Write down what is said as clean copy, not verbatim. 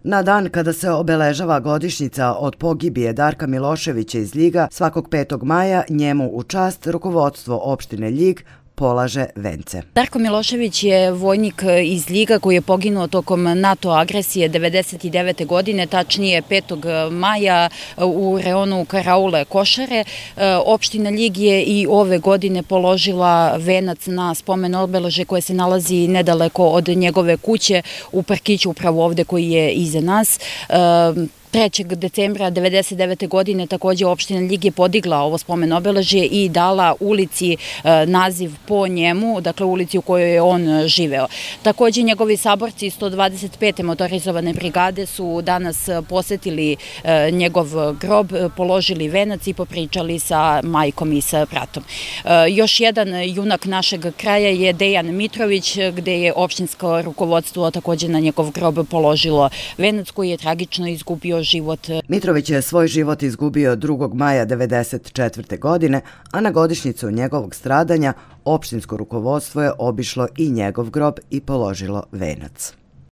Na dan kada se obeležava godišnjica od pogibije Darka Miloševića iz Ljiga, svakog 5. maja njemu u čast rukovodstvo opštine Ljig polaže vence. Darko Milošević je vojnik iz Ljiga koji je poginuo tokom NATO agresije 1999. godine, tačnije 5. maja u reonu Karaule Košare. Opština Ljig je i ove godine položila venac na spomen obeležje koje se nalazi nedaleko od njegove kuće u parkiću upravo ovde koji je iza nas. 3. decembra 1999. godine takođe opština Ljig je podigla ovo spomen obeležje i dala ulici naziv po njemu, dakle ulici u kojoj je on živeo. Takođe njegovi saborci 125. motorizovane brigade su danas posetili njegov grob, položili venac i popričali sa majkom i sa bratom. Još jedan junak našeg kraja je Dejan Mitrović, gde je opštinsko rukovodstvo takođe na njegov grob položilo venac koji je tragično izgubio život. Mitrović je svoj život izgubio 2. maja 1994. godine, a na godišnjicu njegovog stradanja opštinsko rukovodstvo je obišlo i njegov grob i položilo venac.